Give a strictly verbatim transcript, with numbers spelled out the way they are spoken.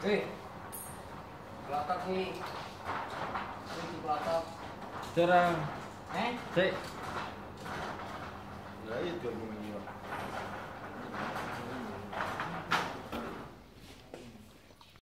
Hei, kelotok kuwi. Kuwi dikelotok. Cerang. Eh? Cek. Lah itu